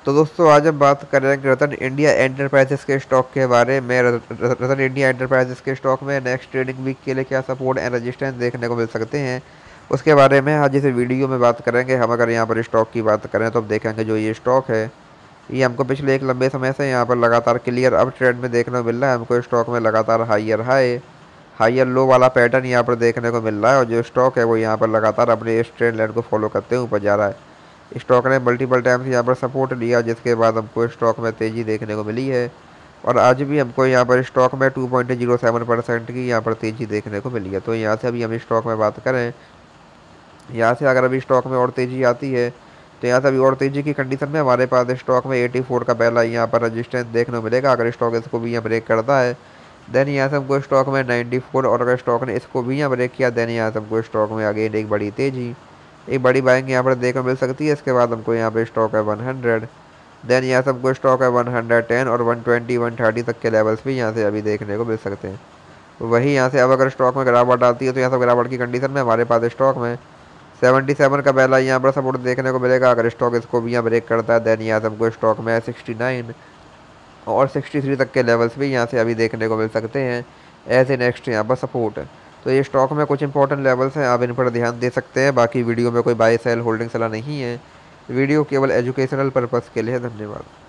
तो दोस्तों आज हम बात करेंगे रतन इंडिया एंटरप्राइजेस के स्टॉक के बारे में। रतन इंडिया एंटरप्राइजेस के स्टॉक में नेक्स्ट ट्रेडिंग वीक के लिए क्या सपोर्ट एंड रेजिस्टेंस देखने को मिल सकते हैं, उसके बारे में आज इस वीडियो में बात करेंगे। हम अगर यहाँ पर स्टॉक की बात करें तो अब देखेंगे जो ये स्टॉक है ये हमको पिछले एक लंबे समय से यहाँ पर लगातार क्लियर अप ट्रेंड में देखने को मिल रहा है। हमको स्टॉक में लगातार हाइयर लो वाला पैटर्न यहाँ पर देखने को मिल रहा है और जो स्टॉक है वो यहाँ पर लगातार अपने इस ट्रेंड लाइन को फॉलो करते हुए ऊपर जा रहा है। स्टॉक ने मल्टीपल टाइम्स यहाँ पर सपोर्ट लिया, जिसके बाद हमको स्टॉक में तेज़ी देखने को मिली है और आज भी हमको यहाँ पर स्टॉक में 2.07% की यहाँ पर तेज़ी देखने को मिली है। तो यहाँ से अभी हम स्टॉक में बात करें, यहाँ से अगर अभी स्टॉक में और तेज़ी आती है तो यहाँ से अभी और तेज़ी की कंडीशन में हमारे पास स्टॉक में 84 का पहला यहाँ पर रजिस्टेंस देखने को मिलेगा। अगर स्टॉक इसको भी यहाँ ब्रेक करता है देन यहाँ से हमको स्टॉक में 94, और अगर स्टॉक ने इसको भी यहाँ ब्रेक किया देन यहाँ से हमको स्टॉक में अगेन एक बड़ी तेज़ी, एक बड़ी बाइंग यहाँ पर देखने को मिल सकती है। इसके बाद हमको यहाँ पे स्टॉक है 100, देन यहाँ से हमको स्टॉक है 110 और 120 130 तक के लेवल्स भी यहाँ से अभी देखने को मिल सकते हैं। वही यहाँ से अब अगर स्टॉक में गिरावट आती है तो यहाँ से गिरावट की कंडीशन में हमारे पास स्टॉक में 77 का पहला यहाँ पर सपोर्ट देखने को मिलेगा। अगर स्टॉक इसको भी यहाँ ब्रेक करता है देन यहाँ से हमको स्टॉक में 69 और 63 तक के लेवल्स भी यहाँ से अभी देखने को मिल सकते हैं एज ए नेक्स्ट यहाँ पर सपोर्ट। तो ये स्टॉक में कुछ इंपॉर्टेंट लेवल्स हैं, आप इन पर ध्यान दे सकते हैं। बाकी वीडियो में कोई बाय सेल होल्डिंग सलाह नहीं है, वीडियो केवल एजुकेशनल पर्पज़ के लिए है। धन्यवाद।